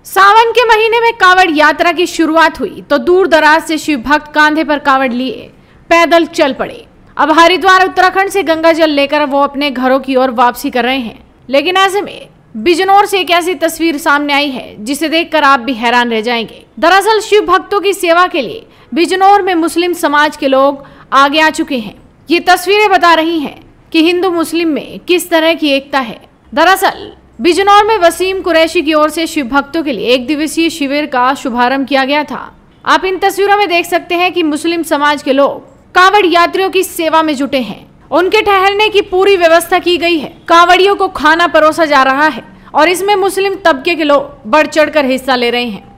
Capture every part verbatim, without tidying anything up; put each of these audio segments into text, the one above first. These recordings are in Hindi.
सावन के महीने में कांवड़ यात्रा की शुरुआत हुई तो दूर दराज से शिव भक्त कांधे पर कांवड़ लिए पैदल चल पड़े। अब हरिद्वार उत्तराखंड से गंगा जल लेकर वो अपने घरों की ओर वापसी कर रहे हैं। लेकिन ऐसे में बिजनौर से एक ऐसी तस्वीर सामने आई है जिसे देखकर आप भी हैरान रह जाएंगे। दरअसल शिव भक्तों की सेवा के लिए बिजनौर में मुस्लिम समाज के लोग आगे आ चुके हैं। ये तस्वीरें बता रही हैं कि हिंदू मुस्लिम में किस तरह की एकता है। दरअसल बिजनौर में वसीम कुरैशी की ओर से शिव भक्तों के लिए एक दिवसीय शिविर का शुभारंभ किया गया था। आप इन तस्वीरों में देख सकते हैं कि मुस्लिम समाज के लोग कांवड़ यात्रियों की सेवा में जुटे हैं। उनके ठहरने की पूरी व्यवस्था की गई है। कांवड़ियों को खाना परोसा जा रहा है और इसमें मुस्लिम तबके के लोग बढ़ चढ़कर हिस्सा ले रहे हैं।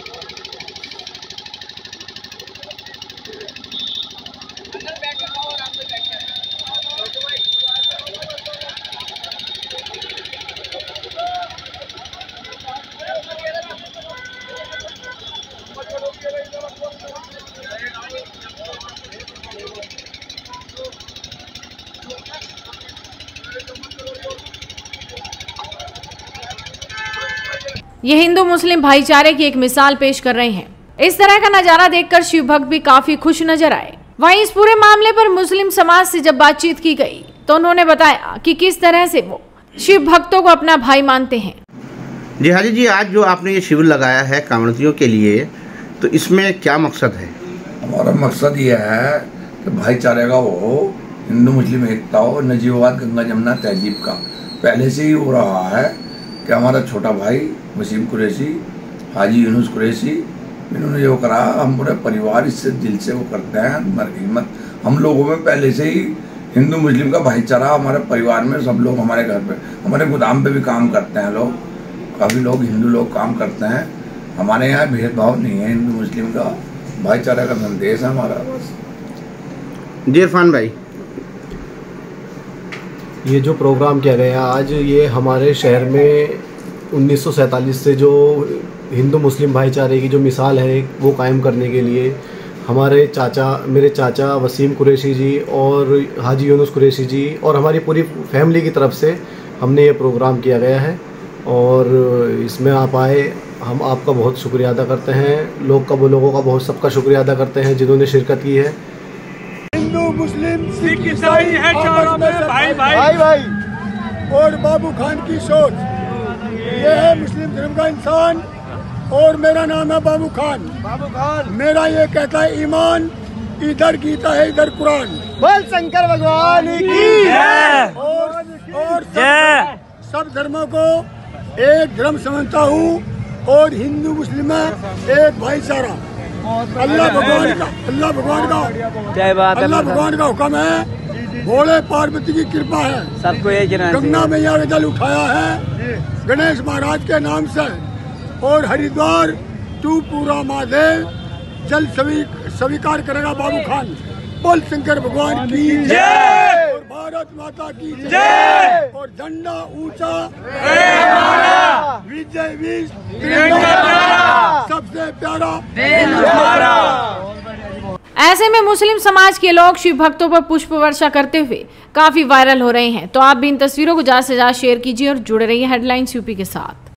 ये हिंदू मुस्लिम भाईचारे की एक मिसाल पेश कर रहे हैं। इस तरह का नजारा देखकर शिव भक्त भी काफी खुश नजर आए। वहीं इस पूरे मामले पर मुस्लिम समाज से जब बातचीत की गई तो उन्होंने बताया कि किस तरह से वो शिव भक्तों को अपना भाई मानते हैं। जी हाजी जी, आज जो आपने ये शिविर लगाया है कांवड़ियों के लिए, तो इसमें क्या मकसद है? हमारा मकसद ये है कि भाईचारे का हो, हिंदू मुस्लिम एकता हो, नजीबाबाद गंगा जमुना तहजीब का पहले से ही हो रहा है कि हमारा छोटा भाई वसीम कुरैशी, हाजी यूनुस कुरैशी, इन्होंने जो करा, हम पूरे परिवार इससे दिल से वो करते हैं। हमारी हिम्मत, हम लोगों में पहले से ही हिंदू मुस्लिम का भाईचारा, हमारे परिवार में सब लोग, हमारे घर पे, हमारे गोदाम पे भी काम करते हैं लोग, काफ़ी लोग हिंदू लोग काम करते हैं। हमारे यहाँ भेदभाव नहीं है, हिंदू मुस्लिम का भाईचारा का संदेश है हमारा। बस जी इरफान भाई, ये जो प्रोग्राम किया गया आज, ये हमारे शहर में उन्नीस सौ सैंतालीस से जो हिंदू मुस्लिम भाईचारे की जो मिसाल है वो कायम करने के लिए हमारे चाचा, मेरे चाचा वसीम कुरैशी जी और हाजी यूनुस कुरैशी जी और हमारी पूरी फैमिली की तरफ से हमने ये प्रोग्राम किया गया है। और इसमें आप आए, हम आपका बहुत शुक्रिया अदा करते हैं। लोग का वो लोगों का बहुत सबका शुक्रिया अदा करते हैं जिन्होंने शिरकत की है। हिंदू मुस्लिम सिख ईसाई है चारों में भाई भाई भाई भाई। और बाबू खान की सोच ये है मुस्लिम धर्म का इंसान। और मेरा नाम है बाबू खान। बाबू खान मेरा ये कहता है, ईमान इधर गीता है इधर कुरान, बोल शंकर भगवान की जय। और, और सब, सब धर्मों को एक धर्म समझता हूँ और हिंदू मुस्लिम में एक भाईचारा। अल्लाह भगवान का अल्लाह भगवान का अल्लाह भगवान का हुक्म है, भोले पार्वती की कृपा है, सबको एक गंगा मैया ने जल उठाया है गणेश महाराज के नाम से। और हरिद्वार टू पूरा महादेव जल स्वीकार करेगा बाबू खान। बोल शंकर भगवान की जय और भारत माता की जय। और झंडा ऊंचा विजय वीर सबसे प्यारा। ऐसे में मुस्लिम समाज के लोग शिव भक्तों पर पुष्प वर्षा करते हुए काफी वायरल हो रहे हैं। तो आप भी इन तस्वीरों को ज्यादा से ज्यादा शेयर कीजिए और जुड़े रहिए हेडलाइंस यूपी के साथ।